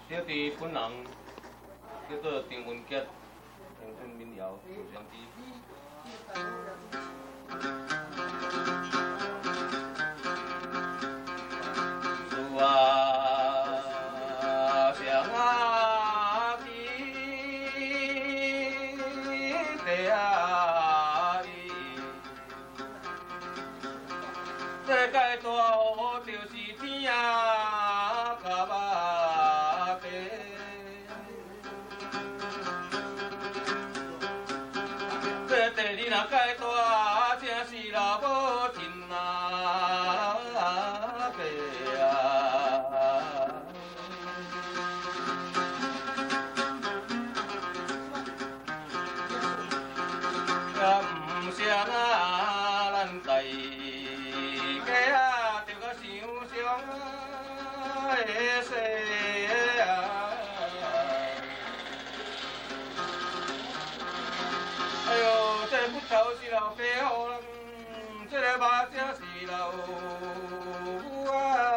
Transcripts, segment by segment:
小弟本人叫做张文杰，乡村民谣主唱之一。树啊，双啊起，地啊依，世界大好就是天啊甲肉地。这地你若介大，真是老母亲啊爸啊！也唔啥啊，咱大家啊，着较想想的世啊！哎呦，这骨头是老爸予人，这个肉才是老母啊！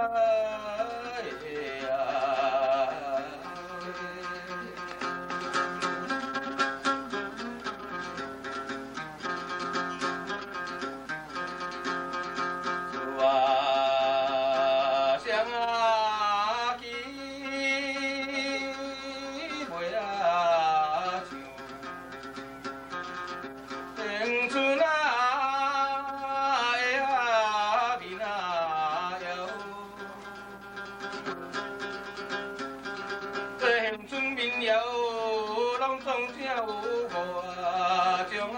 树啊，双啊起，袂啊唱。乡村啊，的啊面啊摇，这乡村民谣拢总正有5种啊。